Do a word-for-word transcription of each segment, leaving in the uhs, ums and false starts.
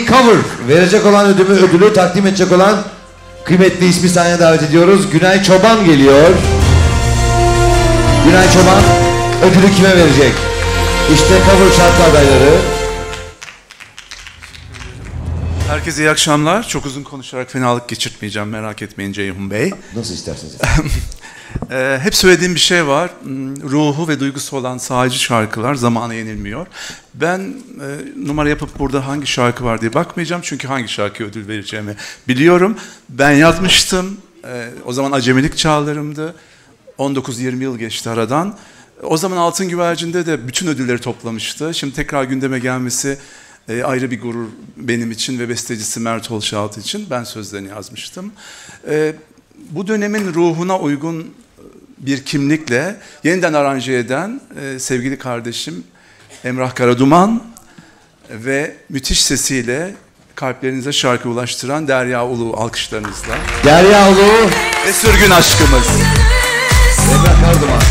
cover verecek olan ödülü, ödülü takdim edecek olan kıymetli ismi sahneye davet ediyoruz. Günay Çoban geliyor. Günay Çoban ödülü kime verecek? İşte cover şarkı adayları. Herkese iyi akşamlar. Çok uzun konuşarak fenalık geçirtmeyeceğim, merak etmeyin Ceyhun Bey. Nasıl isterseniz. Ee, hep söylediğim bir şey var. Ruhu ve duygusu olan sadece şarkılar zamana yenilmiyor. Ben e, numara yapıp burada hangi şarkı var diye bakmayacağım. Çünkü hangi şarkıya ödül vereceğimi biliyorum. Ben yazmıştım. E, o zaman acemilik çağlarımdı. on dokuz yirmi yıl geçti aradan. O zaman Altın Güvercin'de de bütün ödülleri toplamıştı. Şimdi tekrar gündeme gelmesi e, ayrı bir gurur benim için ve bestecisi Mert Olşaltı için. Ben sözlerini yazmıştım. E, bu dönemin ruhuna uygun bir kimlikle yeniden aranje eden e, sevgili kardeşim Emrah Karaduman ve müthiş sesiyle kalplerinize şarkı ulaştıran Derya Ulu alkışlarınızla. Derya Ulu ve Sürgün Aşkımız. Emrah Karaduman.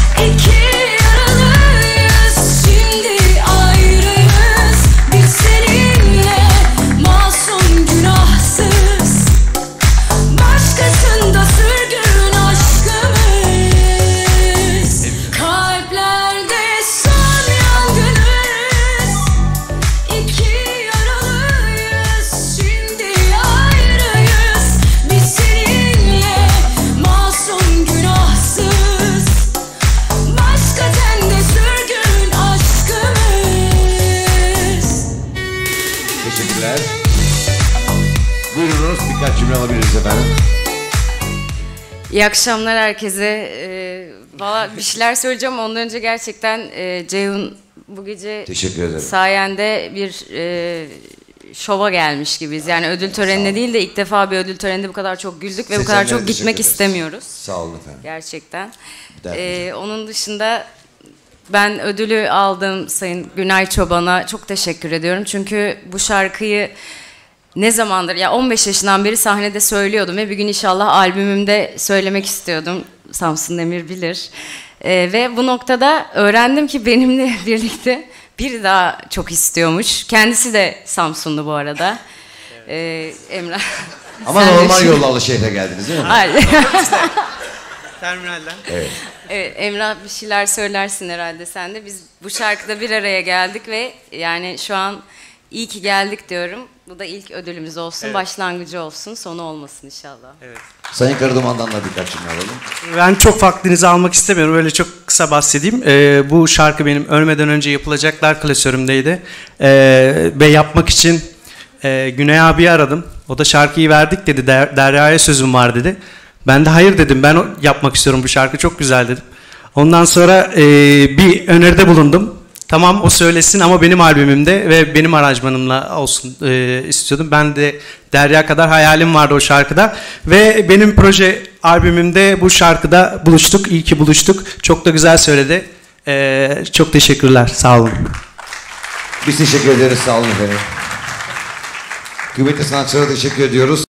Teşekkürler. Buyurunuz, birkaç cümle alabiliriz efendim. İyi akşamlar herkese. Ee, Valla bir şeyler söyleyeceğim. Ondan önce gerçekten e, Ceyhun bu gece teşekkür ederim. Sayende bir e, şova gelmiş gibiyiz. Yani ödül törenine değil de ilk defa bir ödül töreninde bu kadar çok güldük ve Seçenlere bu kadar çok gitmek istemiyoruz. Sağ olun efendim. Gerçekten. Ee, onun dışında ben ödülü aldığım Sayın Günay Çoban'a çok teşekkür ediyorum. Çünkü bu şarkıyı ne zamandır, ya on beş yaşından beri sahnede söylüyordum ve bir gün inşallah albümümde söylemek istiyordum. Samsun Demir bilir. Ee, ve bu noktada öğrendim ki benimle birlikte biri daha çok istiyormuş. Kendisi de Samsunlu bu arada. Ee, Emrah. Ama normal yolla Alışehir'e geldiniz değil mi? Hayır. Terminalden. Evet. Evet, Emrah bir şeyler söylersin herhalde sen de. Biz bu şarkıda bir araya geldik ve yani şu an iyi ki geldik diyorum. Bu da ilk ödülümüz olsun, evet. Başlangıcı olsun, sonu olmasın inşallah. Evet. Sayın Karaduman'dan da birkaç cümle alalım. Ben çok vaktinizi almak istemiyorum, öyle çok kısa bahsedeyim. Ee, bu şarkı benim ölmeden önce yapılacaklar klasörümdeydi. Ee, ve yapmak için e, Güney abi aradım. O da şarkıyı verdik dedi, Der Derya'ya sözüm var dedi. Ben de hayır dedim, ben yapmak istiyorum bu şarkı, çok güzel dedim. Ondan sonra e, bir öneride bulundum. Tamam o söylesin ama benim albümümde ve benim aranjmanımla olsun e, istiyordum. Ben de Derya kadar hayalim vardı o şarkıda. Ve benim proje albümümde bu şarkıda buluştuk, iyi ki buluştuk. Çok da güzel söyledi. E, çok teşekkürler, sağ olun. Biz teşekkür ederiz, sağ olun efendim. Kıymetli sanatçılara teşekkür ediyoruz.